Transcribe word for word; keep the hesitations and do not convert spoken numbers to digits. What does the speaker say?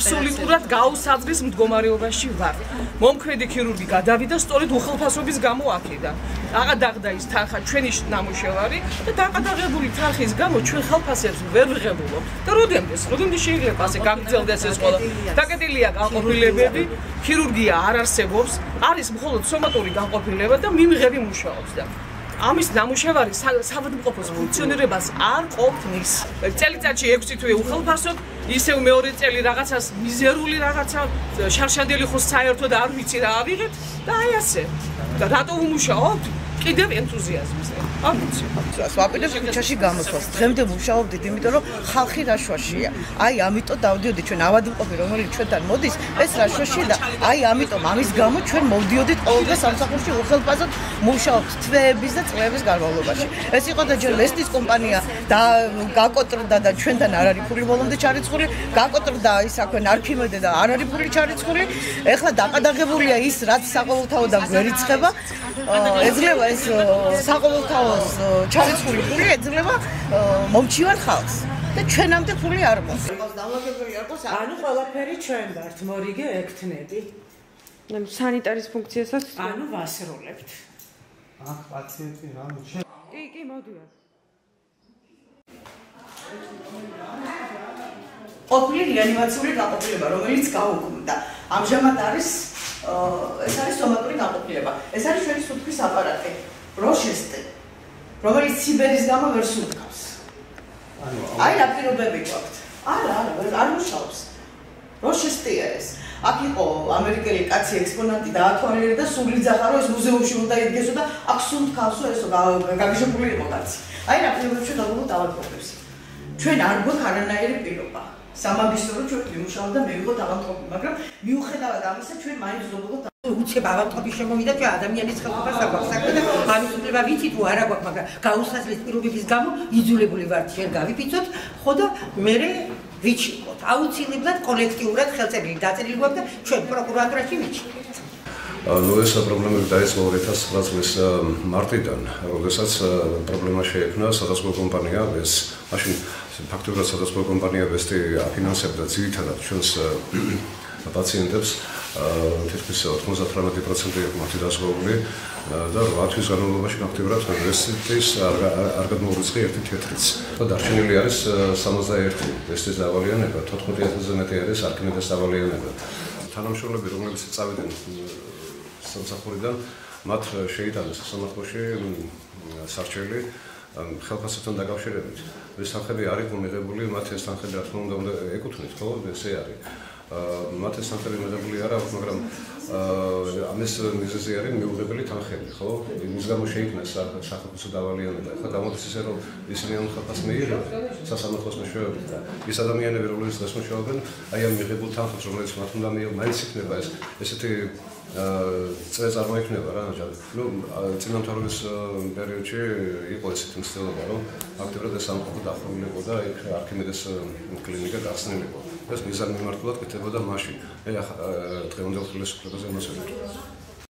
აბსოლუტურად გაუსაძღვის მდგომარეობაში ვარ. მომქმედი ქირურგი გადავიდა სწორედ უხელფასობის გამო აქედან. აღადაღდა ის თანხა ჩვენი ნამუშევარი და დაყადაღებული თანხის გამო ჩვენ ხელფასებს ვერ ვღებულობთ. და როდემდეს, როდემდე შეიძლება ასე გაგრძელდეს ეს ყველა? დაკეტილია განყოფილებები, ქირურგია არ არსებობს, არის მხოლოდ სომატური განყოფილება და მიმღები მუშაობს და ამის ნამუშევარი საავადმყოფოს ფუნქციონირებას არ ყოფნის. წელიწადში ექვსი თვე უხელფასობ, ისევ მეორე წელი რაღაცას მიზერული რაღაცა შარშანდელი ხო საერთოდ არ ვიცი რა ავიღეთ და აი ასე. და რატო ვმუშაობთ? კიდევ ენთუზიაზმზე. არ ვიცი. ვაპირებ ქუჩაში გამოსვლას. დღემდე მუშაობდით, იმიტომ რომ ხალხი რაშვაშია. აი ამიტომ დავდიოდით ჩვენ ავადმყოფი, რომელიც ჩვენთან მოდის, ეს რაშვაშია და აი ამიტომ ამის გამო ჩვენ მოვდიოდით ყოველდღე სამსახურში უხელფასოდ მუშაობთ თვეების და წლების განმავლობაში. ეს იყო და ჯერ ლესტის კომპანია და გაკოტრდა და ჩვენთან არ არის ფული ბოლომდე ჩარიცხული, გაკოტრდა ის აქვე არქიმედე და არ არის ფული ჩარიცხული. ეხლა დაყადაღებულია ის, რაც საყოველთაოდან ვერ იწყება. ეძლევა ეს საყოველთაოს ჩარიცხული ფული ეძლევა მომჩივარ ხალხს და ჩვენამდე ფული არ მოხდა. ანუ ყველაფერი ჩვენ ვართ, მორიგე ექთნები. ანუ სანიტარის ფუნქციასაც ანუ ვასრულებთ. აქ პაციენტი რა მოჩე? კი, კი, მოდიოთ. ყოფილი რეანიმაციული განყოფილება, რომელიც გაუქმდა. ამჟამად არის ეს არის სომატური განყოფილება. ეს არის ჩვენი სუნთქვის აპარატი, როშესტე, რომელიც სიბერის გამო ვერ სუნთქავს. აი რა პირობები გვაქვს. არა, არა, არ მუშაობს. როშესტეა ეს. აქ იყო ამერიკელი კაცი ექსპონატი დაათვალიერე და სული ძახა რომ ეს მუზეუმში უნდა იდგესო და აქ სუნთქავსო ესო გაგიჟებული იყო კაცი. აი რა პირობები ჩვენ დავუღოთ ავადმყოფებს. ჩვენ არ გვაქვს არანაირი პირობა. სამაგისტრო რომ ჩვენ ვიმუშაობ და მივიღოთ ავადმყოფი, მაგრამ მიუხედავად ამისა ჩვენ მაინც ვზრუნველობთ უცებ ავადმყოფის შემოვიდა ჩვენ ადამიანის ხელობას არ გვაქვს საქმე და ამის უფლება ვიცით თუ არა გვაქვს, მაგრამ გაუსაზღვრეს პირობების გამო იძულებული ვართ შენ გავიფიცოთ, ხო და მე ვიჩიქოთ. აუცილებლად კოლექტიურად ხელწერილი დაწერილი გვაქვს და ჩვენ პროკურატურაში ვიჩიქოთ. ნუ ეს პრობლემები დაიწყო ორი ათას ცხრა წლის მარტიდან, როდესაც პრობლემა შეექმნა სხვადასხვა კომპანია ეს მაშინ ფაქტობრივად სხვადასხვა კომპანია ვესტი აფინანსებდა ძირითადად ჩვენს პაციენტებს თითქმის ოცდაოთხ პროცენტი იყო მათი დაზღვეული და რვა თვის განმავლობაში ფაქტობრივად ვესტის არ გადმოურიცხი ერთი თეთრიც. და დარჩენილი არის სამოცდაერთი ვესტის დავალიანება, თოთხმეტი ათასზე მეტი არის არქიმედეს დავალიანება. თანამშრომლები, რომლებიც წავიდნენ სამსახურიდან, მათ შეიტანეს სასამართლოში სარჩელი ხელფასებთან დაკავშირებით. ეს თანხები არ იყო მიღებული, მათ ეს თანხები რა თქმა უნდა ეკუთვნით, ხო, ესე არის. მათ ეს თანხები მიღებული არ აქვს, მაგრამ ამის მიზეზი არის მიუღებელი თანხები, ხო? იმის გამო შეიქმნა სახელმწიფო დავალიანება. ახლა გამოდის ისე, რომ ისინი ამ ხელფასს მიიღებენ სასამართლოს მეშვეობით და ის ადამიანები, რომლებიც დღეს მუშაობენ, აი ამ მიღებულ თანხებს, რომელიც მათ უნდა მიიღონ, მაინც იქნება ეს ესეთი წრე წარმოიქმნება რა, ნუ წინამთავრობის პერიოდში იყო ესეთი მცდელობა, რომ ფაქტობრივად ეს სამყოფო დახურულიყო და იქ არქიმედეს კლინიკა გახსნილიყო. ეს მიზანი მიმართულად კეთებოდა მაშინ. აი ახლა დღევანდელ ხელისუფლებაზე მას ვეძებთ.